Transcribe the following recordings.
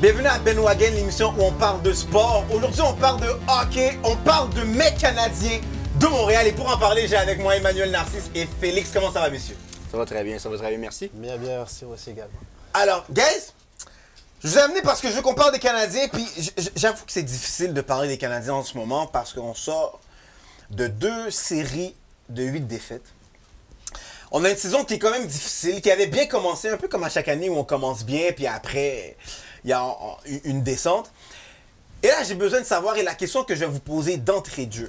Bienvenue à Ben Wagen, l'émission où on parle de sport. Aujourd'hui, on parle de hockey, on parle de mes Canadiens de Montréal. Et pour en parler, j'ai avec moi Emmanuel Narcisse et Félix. Comment ça va, messieurs? Ça va très bien, merci. Bien, merci aussi également. Alors, guys, je vous ai amené parce que je veux qu'on parle des Canadiens. Puis j'avoue que c'est difficile de parler des Canadiens en ce moment parce qu'on sort de 2 séries de 8 défaites. On a une saison qui est quand même difficile, qui avait bien commencé, un peu comme à chaque année où on commence bien, puis après, il y a une descente. Et là, j'ai besoin de savoir, et la question que je vais vous poser d'entrée de jeu.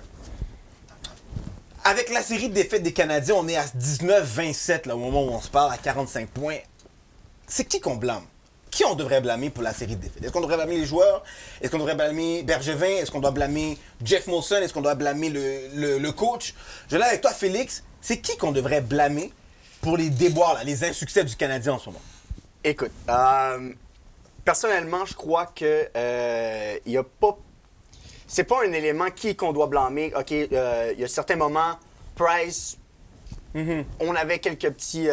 Avec la série de défaites des Canadiens, on est à 19-27, là, au moment où on se parle, à 45 points. C'est qui qu'on blâme? Qui on devrait blâmer pour la série de défaites? Est-ce qu'on devrait blâmer les joueurs? Est-ce qu'on devrait blâmer Bergevin? Est-ce qu'on doit blâmer Jeff Molson? Est-ce qu'on doit blâmer le coach? Je l'ai avec toi, Félix. C'est qui qu'on devrait blâmer pour les déboires, là, les insuccès du Canadien en ce moment? Écoute, personnellement, je crois que il y a pas... C'est pas un élément qui qu'on doit blâmer. OK, il y a certains moments, Price, on avait quelques petits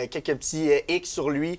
X sur lui.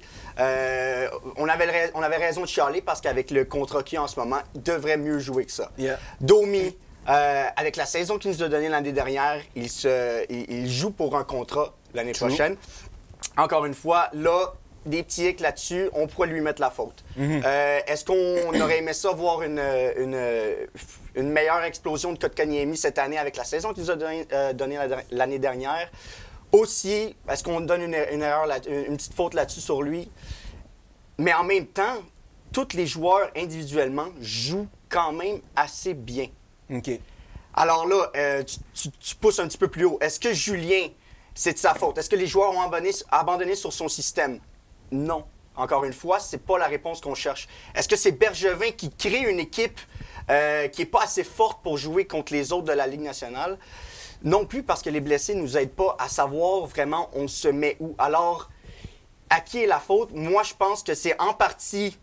On avait raison de chialer parce qu'avec le contrat qu'il a en ce moment, il devrait mieux jouer que ça. Yeah. Domi, avec la saison qu'il nous a donnée l'année dernière, il joue pour un contrat l'année prochaine. Encore une fois, là, des petits hicks là-dessus, on pourrait lui mettre la faute. Est-ce qu'on aurait aimé ça voir une meilleure explosion de Kotkaniemi cette année avec la saison qu'il nous a donnée l'année dernière? Aussi, est-ce qu'on donne une petite faute là-dessus sur lui? Mais en même temps, tous les joueurs individuellement jouent quand même assez bien. OK. Alors là, tu pousses un petit peu plus haut. Est-ce que Julien, c'est de sa faute? Est-ce que les joueurs ont abandonné sur son système? Non. Encore une fois, c'est pas la réponse qu'on cherche. Est-ce que c'est Bergevin qui crée une équipe qui n'est pas assez forte pour jouer contre les autres de la Ligue nationale? Non plus, parce que les blessés ne nous aident pas à savoir vraiment on se met où. Alors, à qui est la faute? Moi, je pense que c'est en partie...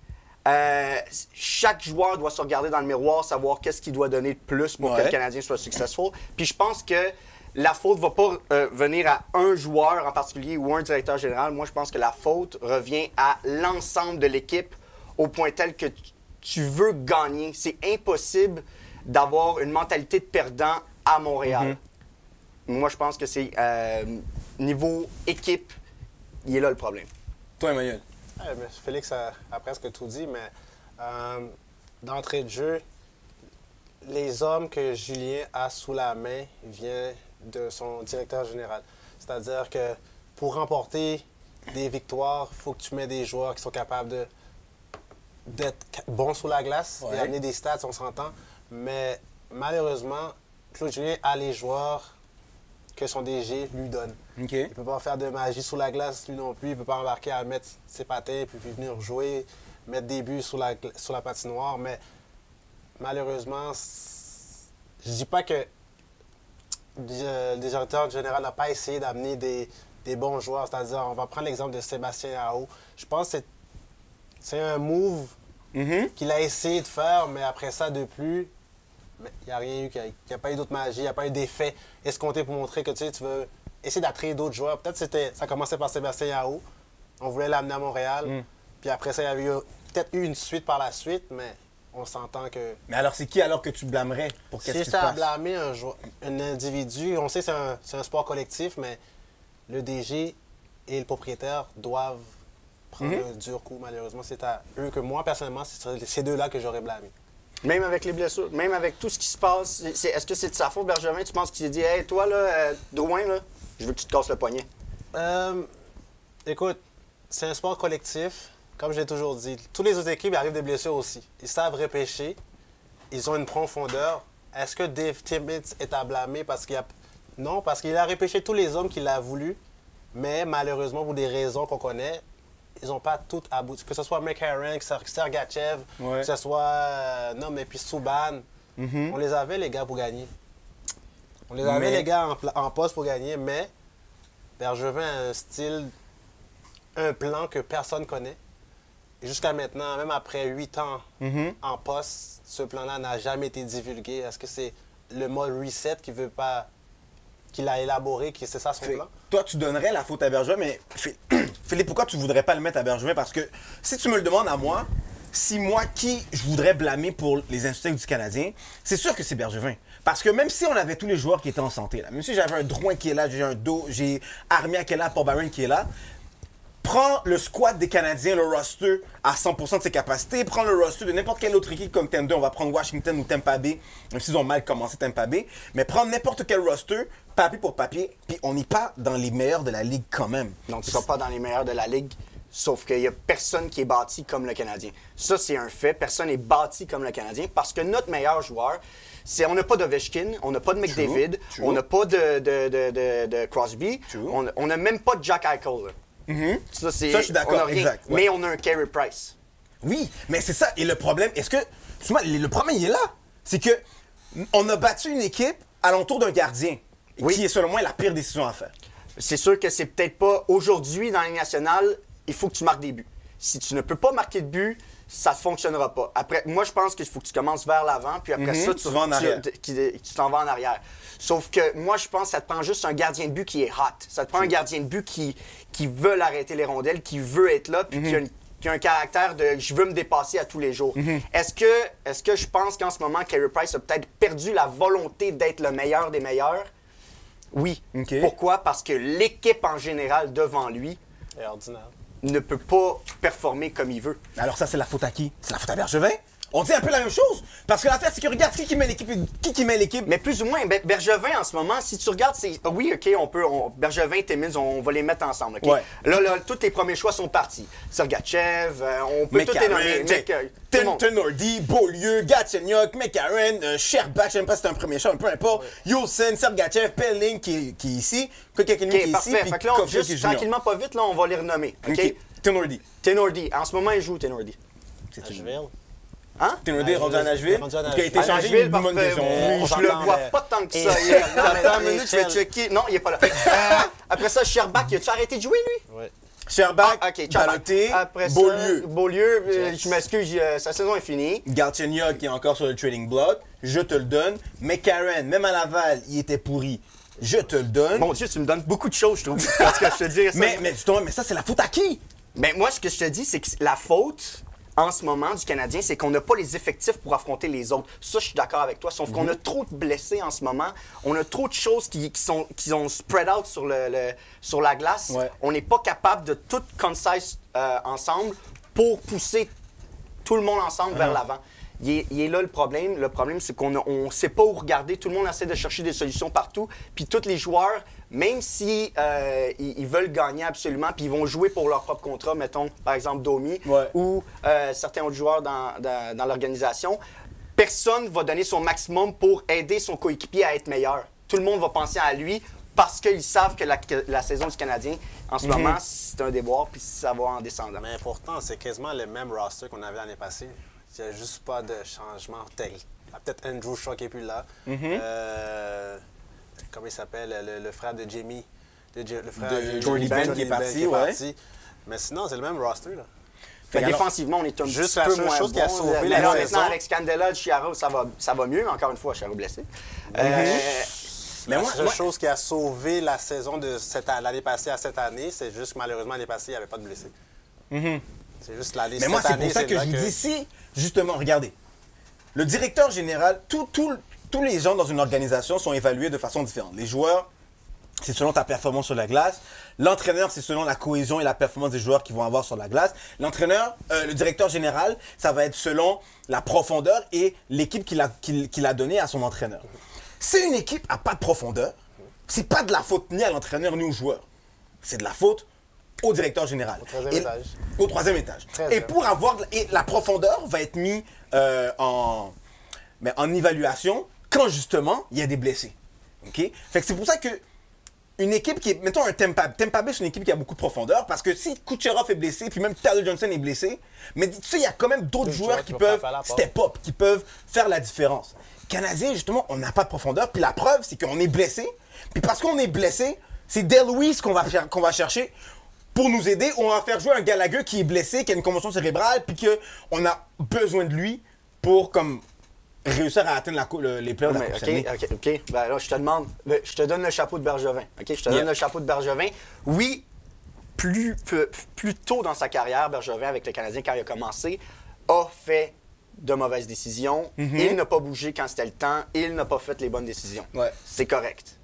chaque joueur doit se regarder dans le miroir, savoir qu'est-ce qu'il doit donner de plus pour que le Canadien soit successful. Puis je pense que la faute ne va pas venir à un joueur en particulier ou un directeur général. Moi, je pense que la faute revient à l'ensemble de l'équipe au point tel que tu veux gagner. C'est impossible d'avoir une mentalité de perdant à Montréal. Moi, je pense que c'est niveau équipe, il est là le problème. Toi, Emmanuel? Félix a presque tout dit, mais d'entrée de jeu, les hommes que Julien a sous la main viennent de son directeur général. C'est-à-dire que pour remporter des victoires, il faut que tu mets des joueurs qui sont capables d'être bons sous la glace et amener des stats, on s'entend. Mais malheureusement, Claude Julien a les joueurs que son DG lui donne. Okay. Il ne peut pas faire de magie sous la glace, lui non plus. Il ne peut pas embarquer à mettre ses patins puis venir jouer, mettre des buts sur la patinoire. Mais malheureusement, je ne dis pas que le directeur général n'a pas essayé d'amener des bons joueurs. C'est-à-dire, on va prendre l'exemple de Sébastien Aho. Je pense que c'est un move qu'il a essayé de faire, mais après ça, de plus... Il n'y a rien eu, il n'y a pas eu d'autre magie, il n'y a pas eu d'effet escompté pour montrer que tu veux essayer d'attirer d'autres joueurs. Peut-être ça commençait par Sébastien Yao. On voulait l'amener à Montréal. Puis après ça, il y avait peut-être eu une suite par la suite, mais on s'entend que... Mais alors, c'est qui alors que tu blâmerais pour qu'est-ce qui se passe? Si c'est à blâmer un individu, on sait que c'est un sport collectif, mais le DG et le propriétaire doivent prendre un dur coup, malheureusement. C'est à eux que moi, personnellement, c'est ces deux-là que j'aurais blâmé. Même avec les blessures, même avec tout ce qui se passe, est-ce que c'est de sa faute, Bergevin? Tu penses qu'il s'est dit « Hey, toi, là, Drouin, là, je veux que tu te casses le poignet? » Écoute, c'est un sport collectif. Comme j'ai toujours dit, toutes les autres équipes arrivent des blessures aussi. Ils savent repêcher. Ils ont une profondeur. Est-ce que Dave Timmins est à blâmer parce qu'il a... Non, parce qu'il a repêché tous les hommes qu'il a voulu, mais malheureusement, pour des raisons qu'on connaît, ils n'ont pas tout abouti. Que ce soit McCarron, que Sergachev, que ce soit mais puis Subban. On les avait, les gars, pour gagner. On les avait, les gars, en poste pour gagner, mais Bergevin a un style, un plan que personne ne connaît. Et jusqu'à maintenant, même après 8 ans en poste, ce plan-là n'a jamais été divulgué. Est-ce que c'est le mode reset qui veut pas... qu'il a élaboré, que c'est ça son plan? Toi, tu donnerais la faute à Bergevin, mais Philippe, pourquoi tu voudrais pas le mettre à Bergevin? Parce que si tu me le demandes à moi, si moi, qui je voudrais blâmer pour les insuccès du Canadien, c'est sûr que c'est Bergevin. Parce que même si on avait tous les joueurs qui étaient en santé, là, même si j'avais un Drouin qui est là, j'ai un Do, j'ai Armia qui est là, Paul Byron qui est là, prends le squad des Canadiens, le roster à 100% de ses capacités, prends le roster de n'importe quelle autre équipe comme Thunder, on va prendre Washington ou Tampa Bay, même s'ils ont mal commencé Tampa Bay, mais prends n'importe quel roster, papier pour papier, puis on n'est pas dans les meilleurs de la ligue quand même. Non, tu ne seras pas dans les meilleurs de la ligue, sauf qu'il n'y a personne qui est bâti comme le Canadien. Ça, c'est un fait. Personne n'est bâti comme le Canadien parce que notre meilleur joueur, on n'a pas d'Ovechkin, on n'a pas de McDavid, on n'a pas de Crosby, on n'a même pas de Jack Eichel. Ça, je suis d'accord, on a rien, exact. Ouais. mais on a un Carey Price. Oui, mais c'est ça. Et le problème, le problème, il est là. C'est que on a battu une équipe alentour d'un gardien, qui est selon moi la pire décision à faire. C'est sûr que c'est peut-être pas aujourd'hui dans la Ligue nationale, il faut que tu marques des buts. Si tu ne peux pas marquer de but, ça ne fonctionnera pas. Après, moi, je pense qu'il faut que tu commences vers l'avant, puis après ça, tu t'en vas en arrière. Sauf que moi, je pense que ça te prend juste un gardien de but qui est hot. Ça te prend un gardien de but qui veut arrêter les rondelles, qui veut être là, puis qui a un caractère de « je veux me dépasser à tous les jours ». Est-ce que je pense qu'en ce moment, Carey Price a peut-être perdu la volonté d'être le meilleur des meilleurs? Oui. Pourquoi? Parce que l'équipe en général devant lui est ordinaire. Ne peut pas performer comme il veut. Alors ça, c'est la faute à qui? C'est la faute à Bergevin? On dit un peu la même chose. Parce que l'affaire, c'est que regarde qui met l'équipe. Mais plus ou moins, Bergevin, en ce moment, si tu regardes, c'est... Oui, OK, Bergevin et Timmins, on va les mettre ensemble, OK? Ouais. Là, tous les premiers choix sont partis. Sergachev, on peut tout les nommer. Tenordi, Beaulieu, Gatchenyuk, McCarron, Sherbach, je ne sais pas si c'est un premier choix, peu importe. Yolson, Sergachev, Pelling qui est ici, Kotkaniemi qui est ici. Parfait. Fait que là, juste tranquillement, pas vite, là, on va les renommer. OK? Tenordi. En ce moment, il joue Tenordi. C'est Nashville. Hein? Tenordi est rendu à Nashville. Qui a été changé, Nashville, je je le vois pas tant que ça. Attends une minute, je vais checker. Non, il est pas là. Après ça, Sherbach, as-tu arrêté de jouer, lui? Oui. Sherbach, Baloté, Beaulieu, je m'excuse, sa saison est finie. Galchenyuk qui est encore sur le trading block, je te le donne. McCarron, même à Laval, il était pourri. Je te le donne. Mon Dieu, tu me donnes beaucoup de choses, je trouve. Parce que je te dirais ça. Mais ça, c'est la faute à qui? Ben, moi, ce que je te dis, c'est que la faute, en ce moment, du Canadien, c'est qu'on n'a pas les effectifs pour affronter les autres. Ça, je suis d'accord avec toi. Sauf qu'on a trop de blessés en ce moment. On a trop de choses qui ont spread out sur la glace. Ouais. On n'est pas capable de tout concise ensemble pour pousser tout le monde ensemble vers l'avant. Il est là le problème. Le problème, c'est qu'on ne sait pas où regarder. Tout le monde essaie de chercher des solutions partout. Puis tous les joueurs, même si ils veulent gagner absolument, puis ils vont jouer pour leur propre contrat, mettons, par exemple, Domi, ou certains autres joueurs dans l'organisation, personne va donner son maximum pour aider son coéquipier à être meilleur. Tout le monde va penser à lui parce qu'ils savent que la saison du Canadien, en ce moment, c'est un déboire, puis ça va en descendant. Mais pourtant, c'est quasiment le même roster qu'on avait l'année passée. Il n'y a juste pas de changement tel. Peut-être Andrew Shaw qui n'est plus là. Comment il s'appelle? Le frère de Jamie. Le frère de Jordy Ben qui est parti, ouais. Mais sinon, c'est le même roster, là. Défensivement, on est un juste petit peu moins chose bon. Qui a sauvé la saison. Maintenant, avec Scandella, Chiaro, ça va mieux. Encore une fois, Chiaro blessé. Mais la seule chose qui a sauvé la saison de l'année passée à cette année, c'est juste que malheureusement, l'année passée, il n'y avait pas de blessés. C'est juste l'année. Mais moi, c'est pour ça que je vous dis si, justement, regardez, le directeur général, tous les gens dans une organisation sont évalués de façon différente. Les joueurs, c'est selon ta performance sur la glace. L'entraîneur, c'est selon la cohésion et la performance des joueurs qu'ils vont avoir sur la glace. L'entraîneur, le directeur général, ça va être selon la profondeur et l'équipe qu'il a donnée à son entraîneur. Si une équipe n'a pas de profondeur, c'est pas de la faute ni à l'entraîneur ni aux joueurs. C'est de la faute au directeur général. Au troisième étage. Et pour avoir... Et la profondeur va être mise en évaluation quand, justement, il y a des blessés. OK? Fait que c'est pour ça que une équipe qui est... Mettons un Tampa Bay, c'est une équipe qui a beaucoup de profondeur parce que si Kucherov est blessé, puis même Tyler Johnson est blessé, mais tu sais, il y a quand même d'autres joueurs qui peuvent step up, qui peuvent faire la différence. Canadien, justement, on n'a pas de profondeur. Puis la preuve, c'est qu'on est blessé. Puis parce qu'on est blessé, c'est Dale Louis qu'on va chercher pour nous aider. On va faire jouer un Gallagher qui est blessé, qui a une commotion cérébrale, puis qu'on a besoin de lui pour comme réussir à atteindre les playoffs de la Coupe Stanley. OK. Ben là, je te demande, je te donne le chapeau de Bergevin. OK, je te donne le chapeau de Bergevin. Oui, plus tôt dans sa carrière, Bergevin, avec le Canadien, quand il a commencé, a fait de mauvaises décisions. Il n'a pas bougé quand c'était le temps. Il n'a pas fait les bonnes décisions. Ouais. C'est correct.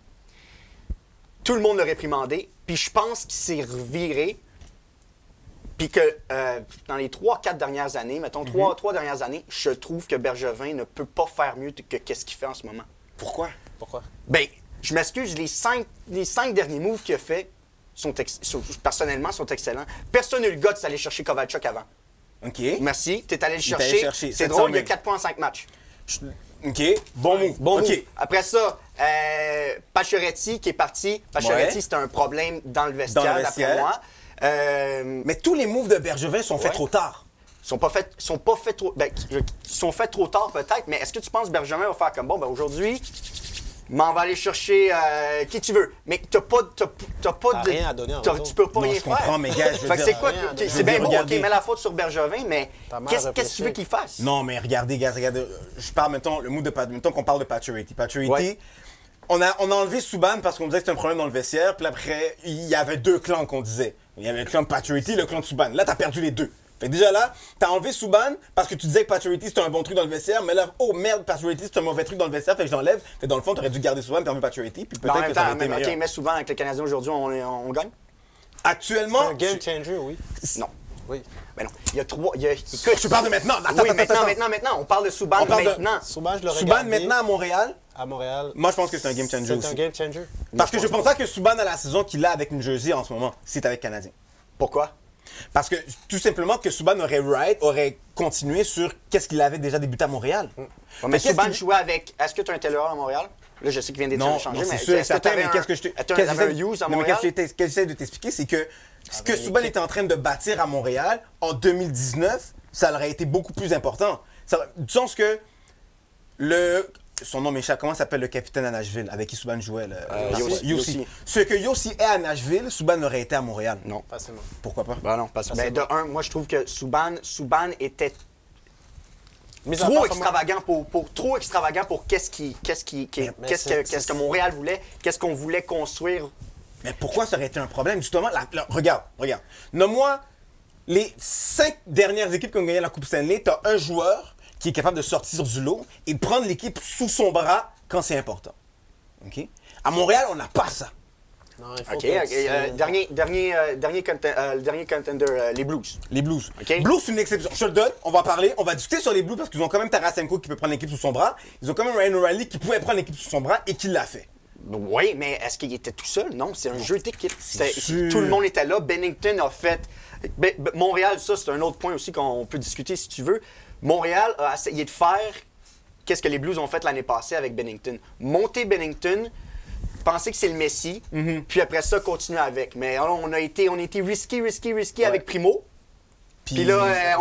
Tout le monde l'a réprimandé. Puis je pense qu'il s'est reviré. Puis que dans les 3-4 dernières années, mettons 3 dernières années, je trouve que Bergevin ne peut pas faire mieux que qu'est-ce qu'il fait en ce moment. Pourquoi? Pourquoi? Ben, je m'excuse, les cinq derniers moves qu'il a fait, personnellement, sont excellents. Personne n'a eu le gars d'aller chercher Kovalchuk avant. OK. Merci, t'es allé le Il est allé chercher. chercher C'est 700 drôle, il y a 000. 4 points en 5 matchs. OK. Bon move. Bon OK. move. Après ça, Pacioretty qui est parti. Pacioretty, Ouais. c'était un problème dans le vestiaire, Dans le d'après vestiaire. moi. Mais tous les moves de Bergevin sont faits Ouais. trop tard. Ils sont pas faits trop. Ben, ils sont faits trop tard peut-être, mais est-ce que tu penses que Bergevin va faire comme bon, ben aujourd'hui, m'en va aller chercher qui tu veux. Mais t'as pas de. rien à donner en t'as- retour. Tu peux pas Non, rien je faire. comprends, mais gars, je veux Fait que dire, c'est quoi? rien à donner. C'est bien beau, ok, Regardez. mets la faute sur Bergevin, mais T'as mal qu'est-ce que réfléchi. tu veux qu'il fasse? Non, mais regardez, gars, regardez. Je parle, mettons, le move de mettons qu'on parle de Pacioretty. Pacioretty, Ouais. on a enlevé Subban parce qu'on disait que c'était un problème dans le vestiaire. Puis après, il y avait deux clans qu'on disait. Il y avait le clan de Pacioretty et le clan de Subban. Là, t'as perdu les deux. Fait que déjà là, t'as enlevé Subban parce que tu disais que Pacioretty c'était un bon truc dans le vestiaire. Mais là, oh merde, Pacioretty c'est un mauvais truc dans le vestiaire. Fait que je l'enlève. Fait que dans le fond, t'aurais dû garder Subban, perdu Pacioretty. Puis Mais en peut-être même que ça temps, aurait été même, meilleur. ok, mais souvent avec les Canadiens aujourd'hui, on gagne? Actuellement, Un game changer, oui. Non. Oui. Ben non. Il y a trois. Écoute, je parle de maintenant. Attends, oui, attends, maintenant. On parle de Subban On parle de- maintenant. Subban, je l'aurais Subban gardé maintenant à Montréal. à Montréal. Moi, je pense que c'est un game changer C'est aussi. un game changer. Parce que je pense pas que Subban a la saison qu'il a avec New Jersey en ce moment, c'est avec Canadien. Pourquoi? Parce que tout simplement que Subban aurait continué sur qu'est-ce qu'il avait déjà débuté à Montréal. Ouais, Fait mais qu'est-ce Subban qu'il- jouait avec. Est-ce que tu as un Taylor à Montréal? Là, je sais qu'il vient d'être Non, échangé, non, mais c'est sûr, et est-ce que certain, t'avais mais un- qu'est-ce que je est-ce que t'avais un Hughes à non, mais Montréal? qu'est-ce que j'essaie de t'expliquer, c'est que ce que Subban était en train de bâtir à Montréal en 2019, ça aurait été beaucoup plus important. Du sens que son nom m'échappe, comment s'appelle le capitaine à Nashville, avec qui Subban jouait? Yossi. Yossi. Ce que Yossi est à Nashville, Subban aurait été à Montréal. Non. Facilement. Pourquoi pas? Ben non, parce que ben, de un, moi je trouve que Subban était Mis à trop part extravagant trop extravagant pour qu'est-ce que Montréal voulait, qu'est-ce qu'on voulait construire. Mais pourquoi ça aurait été un problème? Justement, regarde. Nomme-moi les 5 dernières équipes qui ont gagné la Coupe Stanley. Tu as un joueur qui est capable de sortir du lot et de prendre l'équipe sous son bras quand c'est important. OK? À Montréal, on n'a pas ça. Non, il faut OK, que dernier contender, les Blues. Les Blues. OK. Blues, c'est une exception. Je te le donne, on va parler, on va discuter sur les Blues parce qu'ils ont quand même Tarasenko qui peut prendre l'équipe sous son bras. Ils ont quand même Ryan O'Reilly qui pouvait prendre l'équipe sous son bras et qui l'a fait. Oui, mais est-ce qu'il était tout seul? Non, c'est un jeu d'équipe. sûr. Tout le monde était là. Bennington a fait. Montréal, ça, c'est un autre point aussi qu'on peut discuter si tu veux. Montréal a essayé de faire qu'est-ce que les Blues ont fait l'année passée avec Bennington. Monter Bennington, penser que c'est le Messi, puis après ça, continuer avec. Mais on a été risky avec Primo. Puis là,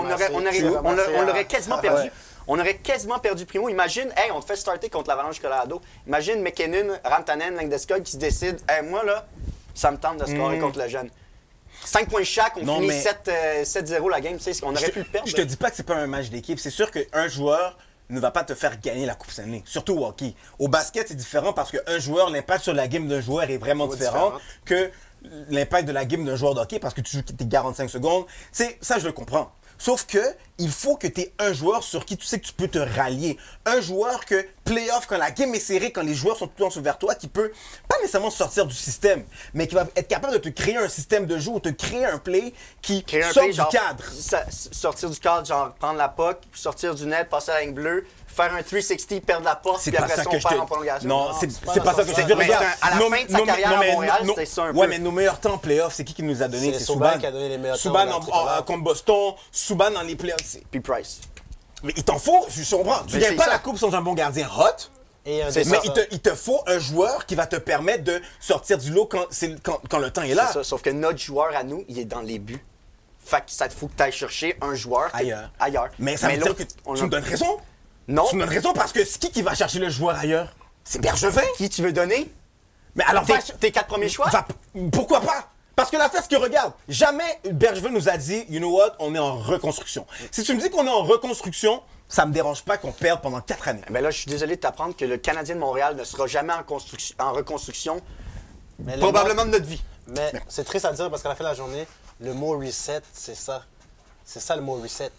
on l'aurait quasiment perdu. Ouais. On aurait quasiment perdu Primo. Imagine, hey, on te fait starter contre l'Avalanche Colorado. Imagine McKinnon, Rantanen, Landeskog qui se décident, hey, moi là, ça me tente de scorer contre le jeune. 5 points chaque, on Non, finit mais- 7-0 la game. Tu sais, on aurait pu le perdre. Je te dis pas que c'est pas un match d'équipe. C'est sûr qu'un joueur ne va pas te faire gagner la Coupe Stanley. Surtout au hockey. Au basket, c'est différent parce qu'un joueur, l'impact sur la game d'un joueur est vraiment différent que l'impact de la game d'un joueur de hockey parce que tu joues tes 45 secondes. Ça, je le comprends. Sauf que il faut que tu aies un joueur sur qui tu sais que tu peux te rallier. Un joueur que, playoff, quand la game est serrée, quand les joueurs sont tout vers toi, qui peut pas nécessairement sortir du système, mais qui va être capable de te créer un système de jeu ou te créer un play qui Créer un sort play, du genre, cadre. sortir du cadre, genre prendre la puck, sortir du net, passer à la ligne bleue, faire un 360, perdre la porte, C'est puis pas après ça ça, que on je perd te... en prolongation. Non, c'est c'est pas pas dans ça ce que je te sens-là. dis. Mais Regarde, à la fin de sa carrière à Montréal, c'était ça un peu. Ouais, mais nos meilleurs temps en playoffs, c'est qui nous a donné? C'est C'est Subban Subban. qui a donné les meilleurs temps Subban dans la tricolore. contre Boston, Subban dans les playoffs. Puis Price. Mais il t'en faut, je comprends. Tu Mais gagnes c'est pas ça. la coupe sans un bon gardien hot, Et un C'est mais ça. il te faut un joueur qui va te permettre de sortir du lot quand le temps est C'est là. ça. Sauf que notre joueur à nous, il est dans les buts. Fait que ça te faut que tu ailles chercher un joueur Ailleurs. Mais ça veut dire l'autre, que on tu l'a- me donnes raison. Non. Tu me donnes raison parce que c'est qui va chercher le joueur ailleurs? C'est Bergevin. Qui tu veux donner? Mais alors, Tes 4 premiers choix? Pourquoi pas? Parce que la fait, ce que regarde, jamais Bergevin nous a dit, you know what, on est en reconstruction. Si tu me dis qu'on est en reconstruction, ça me dérange pas qu'on perde pendant 4 années. Ben là, je suis désolé de t'apprendre que le Canadien de Montréal ne sera jamais en reconstruction, Mais le probablement de notre vie. Mais c'est triste à dire parce qu'à la fin de la journée, le mot reset, c'est ça. C'est ça le mot reset.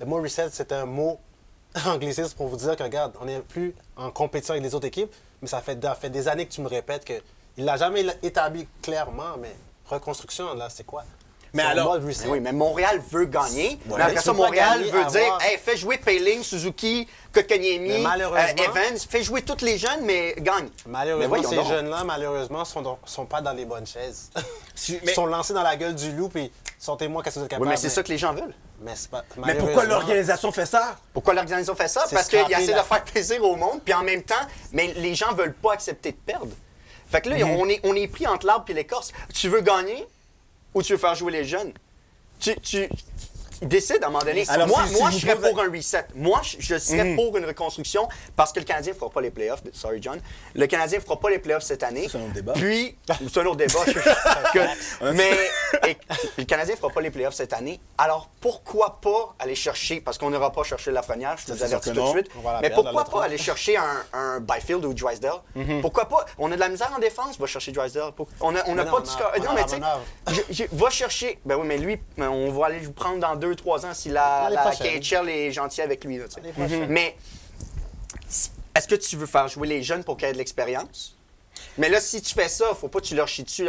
Le mot reset, c'est un mot anglicisme pour vous dire que, regarde, on n'est plus en compétition avec les autres équipes, mais ça fait des années que tu me répètes qu'il ne l'a jamais établi clairement, mais reconstruction, là, c'est quoi? Mais C'est un alors- mode reset. Oui, mais Montréal veut gagner. Ouais. Mais après Tu ça, veux pas Montréal gagner, veut dire avoir- hey, fais jouer Peiling, Suzuki, Kotkaniemi, Mais malheureusement- Evans. Fais jouer tous les jeunes, mais gagne. Mais Malheureusement, voyons ces donc. jeunes-là, malheureusement, sont pas dans les bonnes chaises. mais- Ils sont lancés dans la gueule du loup, puis sortez-moi qu'est-ce que vous êtes capable. Oui, mais c'est ça que les gens veulent. Mais c'est pas. Mais pourquoi malheureusement, l'organisation fait ça? Pourquoi l'organisation fait ça? C'est Parce qu'ils scraper essaient la- de faire plaisir au monde, puis en même temps, mais les gens veulent pas accepter de perdre. Fait que là, on est pris entre l'arbre et l'écorce. Tu veux gagner ou tu veux faire jouer les jeunes? Tu décides à un moment donné. Alors, moi, si moi vous je serais posez- pour un reset. Moi, je serais pour une reconstruction parce que le Canadien ne fera pas les playoffs. Sorry, John. Le Canadien ne fera pas les playoffs cette année. C'est un autre débat. Puis, c'est un autre débat. Mais le Canadien ne fera pas les playoffs cette année. Alors, pourquoi pas aller chercher, parce qu'on n'aura pas cherché la première, je te Ça, vous c'est avertis sûr tout que de non. suite. On va la Mais perdre, pourquoi la pas lettre. aller chercher un Byfield ou Drysdale? Pourquoi pas? On a de la misère en défense, va chercher Drysdale. On n'a non, pas on de a- score. on a Non, mais tu Ramanov. sais, va chercher. Ben oui, mais lui, on va aller vous prendre dans 2-3 ans si la L'année prochaine. KHL est gentille avec lui. Là, tu sais. L'année prochaine. Mais est-ce que tu veux faire jouer les jeunes pour qu'ils aient de l'expérience? Mais là, si tu fais ça, faut pas que tu leur chies dessus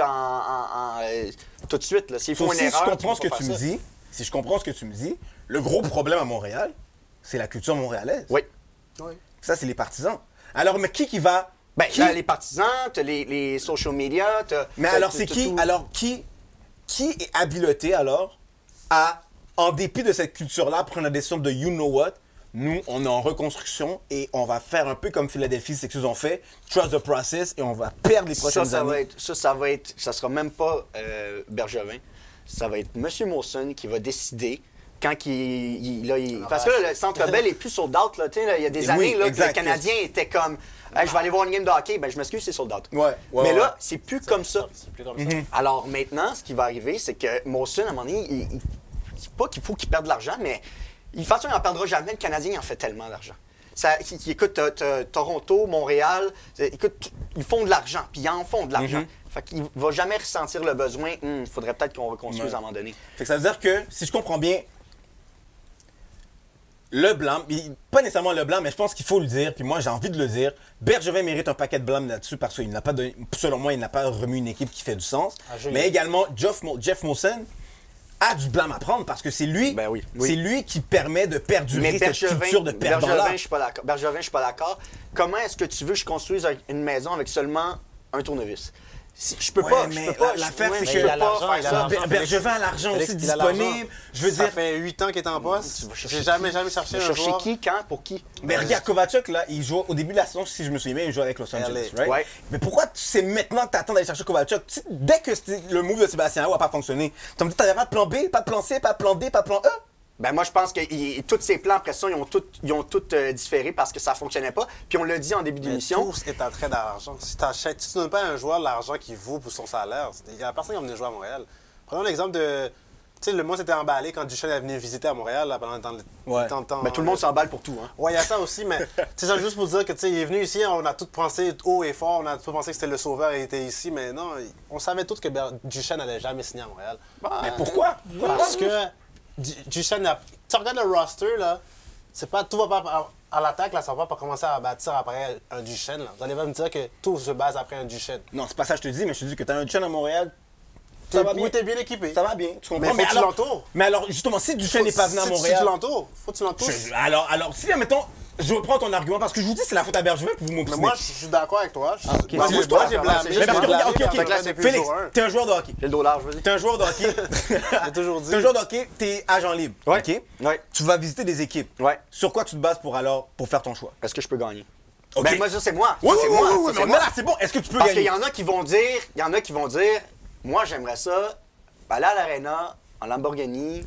tout de suite. Là. S'ils font Sauf une si erreur, je comprends ce tu que peux tu pas me faire ça. dis, si je comprends ce que tu me dis, le gros problème à Montréal, c'est la culture montréalaise. Oui. Oui. Ça, c'est les partisans. Alors, mais qui va... Ben, qui- là, les partisans, t'as les social media, Mais alors, c'est qui? Alors, qui est habilité, alors, à, en dépit de cette culture-là, prendre la décision de you know what? Nous, on est en reconstruction et on va faire un peu comme Philadelphie, c'est ce qu'ils ont fait. Trust the process et on va perdre les prochaines ça années. va être, ça sera même pas Bergevin. Ça va être M. Mawson qui va décider quand parce que là, le Centre Bell est plus sold out. Là, tu sais, là, il y a des Et années oui, là, que exact. le Canadien était comme hey, je vais aller voir une game de hockey. Ben, je m'excuse, c'est sold out. Ouais, ouais, Mais ouais. là, c'est plus comme ça. C'est plus comme ça. Alors maintenant, ce qui va arriver, c'est que Mawson, à un moment donné, c'est pas qu'il faut qu'il perde de l'argent, mais de toute façon, il n'en perdra jamais. Le Canadien, il en fait tellement d'argent. Écoute, t'as Toronto, Montréal, écoute, ils font de l'argent, puis ils en font de l'argent. Fait qu'il va jamais ressentir le besoin, il faudrait peut-être qu'on reconstruise Ouais. à un moment donné. Fait que ça veut dire que, si je comprends bien, Leblanc, pas nécessairement Leblanc, mais je pense qu'il faut le dire, puis moi j'ai envie de le dire, Bergevin mérite un paquet de blâme là-dessus parce qu'il n'a pas donné, selon moi, il n'a pas remis une équipe qui fait du sens. Ah, je- Mais également, Jeff Molson a du blâme à prendre parce que c'est lui, Ben oui. c'est lui qui permet de perdurer Mais cette culture de perdant-là. Bergevin, je suis pas d'accord. Bergevin, je suis pas d'accord. Comment est-ce que tu veux que je construise une maison avec seulement un tournevis? Je peux Ouais, pas, mais je peux pas. l'affaire, ouais, c'est je que peux il a pas l'argent, faire il a ça. l'argent. Bergevin a l'argent Félix, aussi il a l'argent. disponible. Je veux Ça dire, fait 8 ans qu'il est en poste. Tu vas chercher J'ai qui? jamais cherché Tu un vas chercher joueur. qui, quand, pour qui? mais regarde, Kovacic, là, il joue au début de la saison, si je me souviens bien, il joue avec Los Angeles, LA. right? Ouais. Mais pourquoi c'est maintenant que tu attends d'aller chercher Kovacic? Dès que le move de Sébastien Aho n'a pas fonctionné, tu me dis, t'avais pas de plan B, pas de plan C, pas de plan D, pas de plan E? Ben moi, je pense que tous ces plans, après ça, ils ont tous différé parce que ça fonctionnait pas. Puis on l'a dit en début Mais d'émission. tout est en trait d'argent. Si tu donnes pas à un joueur l'argent qu'il vaut pour son salaire, il y a personne qui va venir jouer à Montréal. Prenons l'exemple de. Tu sais, le monde s'était emballé quand Duchesne est venu visiter à Montréal là, pendant Ouais. le temps. Ben, tout le monde s'emballe pour tout. Hein. Ouais, il y a ça aussi, mais c'est ça juste pour dire que tu sais, il est venu ici, on a tous pensé haut et fort, on a tous pensé que c'était le sauveur, il était ici, mais non, on savait tous que Duchesne n'allait jamais signer à Montréal. Mais pourquoi? Parce que Duchesne, tu regardes le roster, là, c'est pas tout va pas à l'attaque, là, ça va pas commencer à bâtir après un Duchesne. Là. Vous allez pas me dire que tout se base après un Duchesne. Non, c'est pas ça que je te dis, mais je te dis que t'as un Duchesne à Montréal, ça va bien. Oui, t'es bien équipé. Ça va bien, tu comprends? Mais faut que tu alors, l'entoures. mais alors, justement, si Duchesne n'est pas venu à Si Montréal... tu l'entoures, faut que tu l'entoures. Alors, si, admettons, je reprends ton argument, parce que je vous dis, c'est la faute à Bergevin pour vous Mais m'obstiner. moi, je suis d'accord avec toi. ok. Moi, Bouge-toi, moi, j'ai Fernand, blâmé. c'est Mais juste parce que, regarde, ok, J'ai blâmé ok, depuis Félix, jour un. t'es un joueur de hockey. J'ai le dos large, vas-y. T'es un joueur de hockey. J'ai toujours dit. T'es un joueur de hockey, t'es agent libre. Ouais. OK? Ouais. Tu vas visiter des équipes. Ouais. Sur quoi tu te bases pour faire ton choix? Est-ce que je peux gagner? Ok. Ben moi, ça, c'est moi. Oui, Ça, oui, c'est oui, moi. oui, Ça, oui, c'est mais moi. là, c'est bon. Est-ce que tu peux Parce qu'il gagner? y en a qui vont dire, moi, j'aimerais ça, aller à l'aréna en Lamborghini,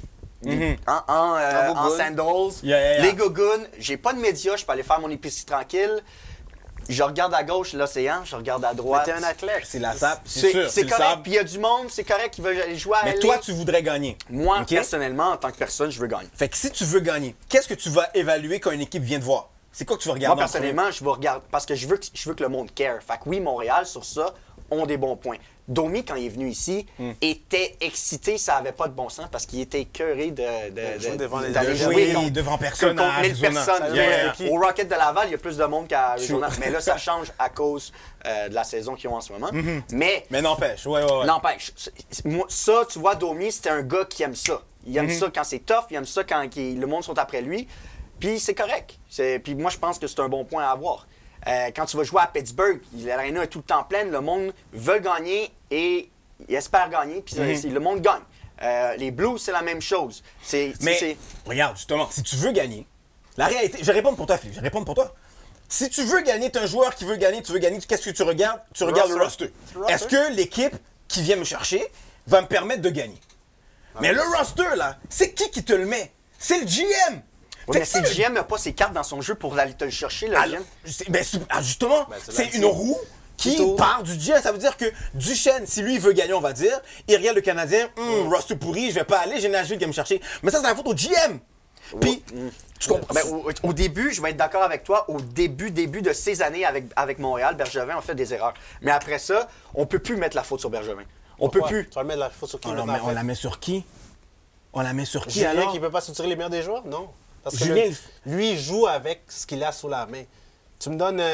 en Gogoon. sandals, Yeah. les gogoons. J'ai pas de médias, je peux aller faire mon épicerie tranquille. Je regarde à gauche l'océan, je regarde à Mais droite. t'es un athlète. C'est la sable, c'est sûr. C'est le correct, sable. puis il y a du monde, c'est correct qui veut aller jouer à Mais LA. toi, tu voudrais gagner. Moi, OK? personnellement, en tant que personne, je veux gagner. Fait que si tu veux gagner, qu'est-ce que tu vas évaluer quand une équipe vient te voir? C'est quoi que tu vas regarder? Moi, en premier? personnellement, je vais regarder parce que je veux que le monde care. Fait que oui, Montréal, sur ça, ont des bons points. Domi, quand il est venu ici, était excité, ça n'avait pas de bon sens parce qu'il était écœuré jouer devant les- d'aller De jouer jouer contre- devant personne contre à 1000 Arizona. personnes. Yeah. Au Rocket de Laval, il y a plus de monde qu'à Arizona. Mais là, ça change à cause de la saison qu'ils ont en ce moment. Mais n'empêche, ouais. n'empêche, moi, ça, tu vois, Domi, c'était un gars qui aime ça. Il aime ça quand c'est tough, il aime ça quand le monde sont après lui. Puis c'est correct. Puis moi, je pense que c'est un bon point à avoir. Quand tu vas jouer à Pittsburgh, l'aréna est tout le temps pleine, le monde veut gagner et il espère gagner, puis le monde gagne. Les Blues, c'est la même chose. Mais regarde, justement, si tu veux gagner, la réalité, je vais répondre pour toi, Philippe, je vais répondre pour toi. Si tu veux gagner, tu es un joueur qui veut gagner, tu veux gagner, qu'est-ce que tu regardes? Tu regardes le roster. Est-ce que l'équipe qui vient me chercher va me permettre de gagner? Mais le roster, là, c'est qui te le met? C'est le GM! Ouais, mais si le GM n'a pas ses cartes dans son jeu pour aller te le chercher, le GM. Justement, c'est là-dessus. une roue qui Plutôt. part du GM. Ça veut dire que Duchesne, si lui il veut gagner, on va dire, il regarde le Canadien, roster pourri, je vais pas aller, j'ai Nashville qui va me chercher. Mais ça, c'est la faute au GM. Puis, tu comprends? Ben, au début, je vais être d'accord avec toi, au début de ces années avec Montréal, Bergevin a fait des erreurs. Mais après ça, on peut plus mettre la faute sur Bergevin. On peut plus. Tu vas mettre la faute sur qui On maintenant, en fait? la met sur qui? On la met sur qui Julien alors? qui ne peut pas soutirer les meilleurs des joueurs? Non. Parce que Julien, lui, il joue avec ce qu'il a sous la main. Tu me donnes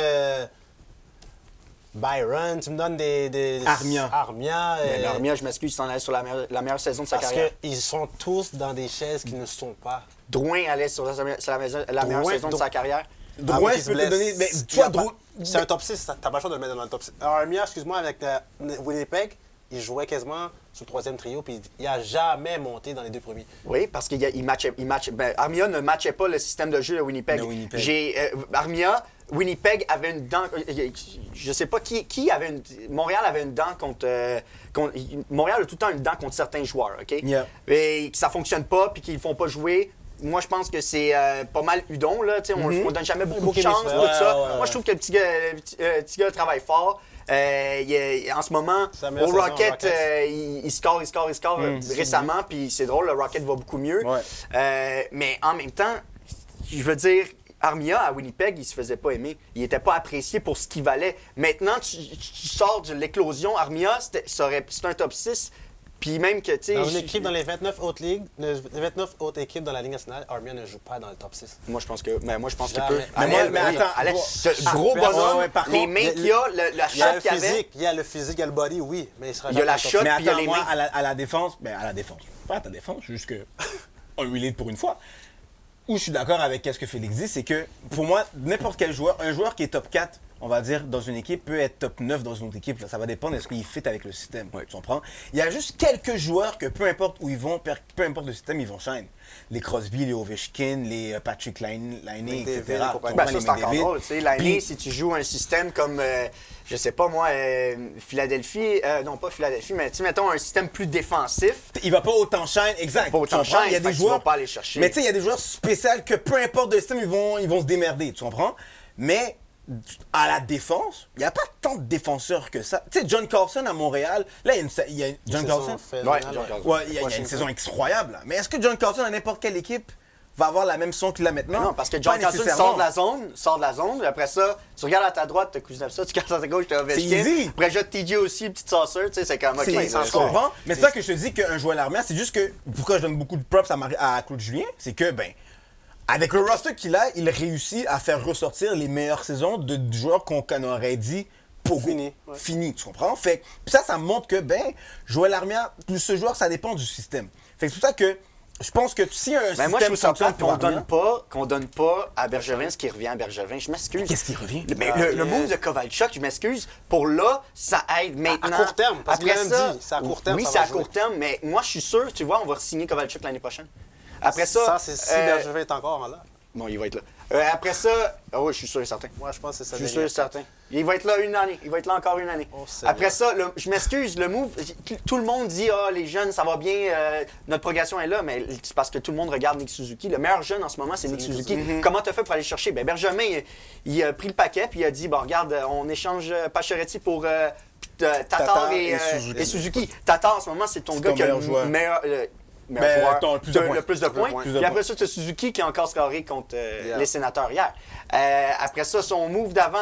Byron, tu me donnes des Armia. Armia. Mais Armia, je m'excuse, il s'en allait sur la meilleure saison de sa Parce carrière. qu'ils sont tous dans des chaises qui ne sont pas. Drouin allait sur la meilleure Drouin, saison de sa carrière. Drouin, je peux te donner. Mais toi, Drouin. C'est un top 6, t'as pas le choix de le mettre dans le top 6. Armia, excuse-moi, avec Winnipeg, il jouait quasiment sur le troisième trio, puis il n'a jamais monté dans les deux premiers. Oui, parce qu'il matchait. Armia ne matchait pas le système de jeu de Winnipeg. Armia, Winnipeg avait une dent. Je sais pas qui avait une. Montréal avait une dent contre. Montréal a tout le temps une dent contre certains joueurs, OK? Yeah. Et que ça fonctionne pas, puis qu'ils ne font pas jouer. Moi, je pense que c'est pas mal Hudon, là. On ne donne jamais beaucoup de chance, tout ça. Moi, je trouve que le petit gars travaille fort. En ce moment, C'est la meilleure au saison Rocket, au il score récemment, puis c'est drôle, le Rocket va beaucoup mieux. Ouais. Mais en même temps, je veux dire, Armia à Winnipeg, il se faisait pas aimer. Il était pas apprécié pour ce qu'il valait. Maintenant, tu sors de l'éclosion. Armia, c'est un top 6. Puis même que, tu sais... Dans une équipe dans les 29 autres ligues, les 29 autres équipes dans la Ligue nationale, Armia ne joue pas dans le top 6. Moi, je pense que... Mais moi, je pense qu'il Jamais. peut. Mais moi, mais oui. attends, Alex, bon, ce ah, gros ouais, bonhomme, ouais, par les contre, mains qu'il a, la Il y a shot le qu'il avait... physique, il y a le physique, il y a le body, oui, mais il sera Il y a la jamais shot, top Mais puis il y a attends, les moi, mains. à la défense, pas à ta défense, juste que on lui lead pour une fois. Où je suis d'accord avec ce que Félix dit, c'est que pour moi, n'importe quel joueur, un joueur qui est top 4, on va dire, dans une équipe, peut être top 9 dans une autre équipe. Là. Ça va dépendre de ce qu'il fit avec le système. Tu comprends? Il y a juste quelques joueurs que peu importe où ils vont, peu importe le système, ils vont shine. Les Crosby, les Ovechkin, les Patrick Laine, etc. McDavid, Tu ben, comprends, Ben, les ça, c'est encore McDavid. drôle. Tu sais, l'année, Puis- si tu joues un système comme, je sais pas moi, Philadelphie, non pas Philadelphie, mais tu sais, mettons un système plus défensif. Il va pas autant shine, exact. Pas autant Tu comprends? shine, Il y a fait des que tu joueurs. vas pas aller chercher. Mais tu sais, il y a des joueurs spéciaux que peu importe le système, ils vont se démerder. Tu comprends? Mais à la défense, il n'y a pas tant de défenseurs que ça. Tu sais, John Carlson à Montréal, là, il y a John Carlson. Ouais, John Carlson. Ouais, il y a une saison incroyable. Là. Mais est-ce que John Carlson, à n'importe quelle équipe, va avoir la même son qu'il a maintenant? Non, parce que John Pas Carlson nécessairement. sort de la zone, après ça, tu regardes à ta droite, t'as Kuznetsov, tu regardes à ta gauche, t'as Ovechkin. easy. Après, j'ai TJ aussi, petite sauceur, tu sais, c'est comme, ok, Tu ça comprends? Mais c'est ça que je te dis qu'un joueur à l'armée, c'est juste que, pourquoi je donne beaucoup de props à Claude Julien, c'est que, ben, avec le roster qu'il a, il réussit à faire ressortir les meilleures saisons de joueurs qu'on aurait dit pour Fini, ouais. fini, tu comprends? Fait que ça montre que, ben, Joël Armia, ce joueur, ça dépend du système. Fait que c'est pour ça que je pense que si un Mais système moi, je trouve ça fonctionne plate pour qu'on donne pas à Bergevin ce qui revient à Bergevin. Je m'excuse. Qu'est-ce qui revient? Mais le move de Kovalchuk, je m'excuse, pour là, ça aide maintenant. court terme, parce qu'il Après l'a ça, même dit, c'est à court terme, Oui, ça c'est va à court jouer. terme, mais moi, je suis sûr, tu vois, on va signer Kovalchuk l'année prochaine. Après ça. Ça, c'est si Bergevin est encore là. Bon, il va être là. Après ça, oui, je suis sûr et certain. Moi, je pense que c'est ça. Je suis sûr et certain. Il va être là une année. Il va être là encore une année. Oh, Seigneur. Après ça, je m'excuse, le move, tout le monde dit, les jeunes, ça va bien, notre progression est là, mais c'est parce que tout le monde regarde Nick Suzuki. Le meilleur jeune en ce moment, c'est Nick Suzuki. Comment t'as fait pour aller chercher? Ben, Benjamin, il a pris le paquet, puis il a dit, bon, regarde, on échange Pacioretty pour Tatar Tatar et et Suzuki. Suzuki. Tatar, en ce moment, c'est ton C'est gars ton qui a meilleur le joueur. meilleur. meilleur joueur, attends, le plus de points. Plus de Puis après points. ça, tu as Suzuki qui a encore scoré contre Yeah. les sénateurs hier. Après ça, son move d'avant,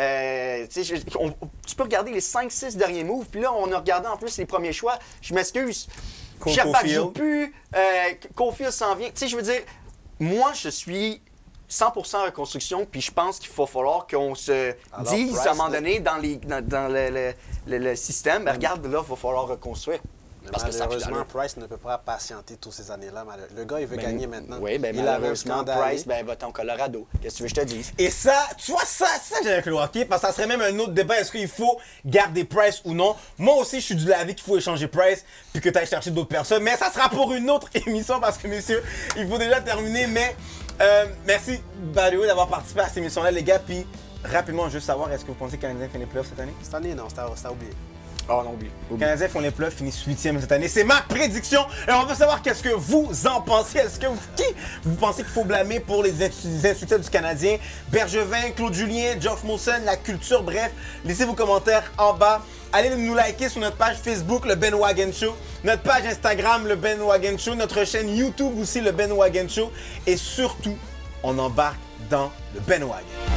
tu peux regarder les 5-6 derniers moves, puis là, on a regardé en plus les premiers choix. Je m'excuse. Sherpak joue plus, Caulfield s'en vient. Tu sais, je veux dire, moi, je suis 100% reconstruction, puis je pense qu'il va falloir qu'on se Alors, dise Price, à un moment donné dans le système, ben, regarde, là, il va falloir reconstruire. Parce que ça fait Malheureusement, d'allure. Price ne peut pas patienter toutes ces années-là. Le gars, il veut Ben, gagner maintenant. Oui, ben il a un malheureusement, scandale. Price, ben, va-t-en au Colorado. Qu'est-ce que tu veux que je te dise? Et ça, tu vois, ça j'ai avec le hockey, parce que ça serait même un autre débat, est-ce qu'il faut garder Price ou non. Moi aussi, je suis de l'avis qu'il faut échanger Price, puis que tu ailles chercher d'autres personnes, mais ça sera pour une autre émission, parce que, messieurs, il faut déjà terminer, mais merci, Badeo, d'avoir participé à cette émission-là, les gars, puis rapidement, juste savoir, est-ce que vous pensez que les Canadiens font les playoffs cette année? Cette année, non, c'était oublié. Oh non, oublie. Les Canadiens font les playoffs, finissent 8e cette année. C'est ma prédiction. Et on veut savoir qu'est-ce que vous en pensez. Est-ce que vous pensez qu'il faut blâmer pour les insuccès du Canadien? Bergevin, Claude Julien, Geoff Molson, la culture, bref. Laissez vos commentaires en bas. Allez nous liker sur notre page Facebook, le Ben Wagon Show. Notre page Instagram, le Ben Wagon Show. Notre chaîne YouTube aussi, le Ben Wagon Show. Et surtout, on embarque dans le Ben Wagon.